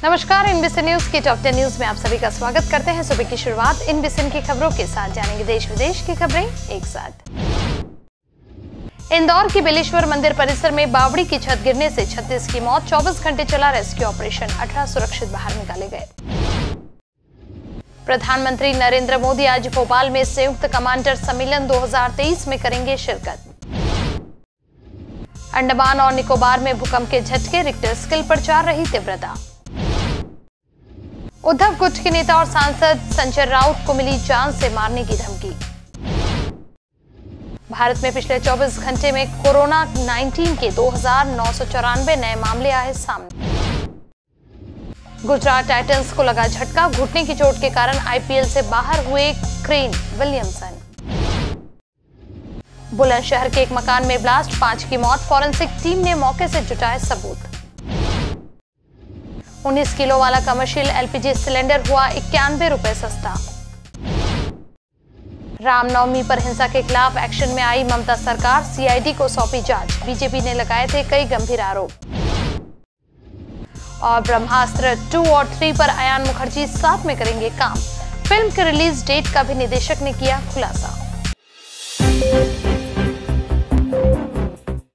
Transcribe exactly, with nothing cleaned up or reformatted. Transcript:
नमस्कार, INBC news की top ten news में आप सभी का स्वागत करते हैं। सुबह की शुरुआत इनबीसी की खबरों के साथ जानेंगे देश विदेश की खबरें एक साथ। इंदौर की बेलेश्वर मंदिर परिसर में बावड़ी की छत गिरने से छत्तीस की मौत, चौबीस घंटे चला रेस्क्यू ऑपरेशन, अठारह सुरक्षित बाहर निकाले गए। प्रधानमंत्री नरेंद्र मोदी आज भोपाल में संयुक्त कमांडर सम्मेलन दो हज़ार तेईस में करेंगे शिरकत। अंडमान और निकोबार में भूकंप के झटके, रिक्टर स्केल पर चार रही तीव्रता। उद्धव गुट के नेता और सांसद संजय राउत को मिली जान से मारने की धमकी। भारत में पिछले चौबीस घंटे में कोरोना उन्नीस के दो हजार नौ सौ चौरानवे नए मामले आए सामने। गुजरात टाइटंस को लगा झटका, घुटने की चोट के कारण आईपीएल से बाहर हुए क्रेन विलियमसन। बुलंदशहर के एक मकान में ब्लास्ट, पांच की मौत, फॉरेंसिक टीम ने मौके से जुटाए सबूत। उन्नीस किलो वाला कमर्शियल एलपीजी सिलेंडर हुआ इक्यानवे रुपए सस्ता। रामनवमी पर हिंसा के खिलाफ एक्शन में आई ममता सरकार, सीआईडी को सौंपी जांच, बीजेपी ने लगाए थे कई गंभीर आरोप। और ब्रह्मास्त्र टू और थ्री पर अयान मुखर्जी साथ में करेंगे काम, फिल्म के रिलीज डेट का भी निदेशक ने किया खुलासा।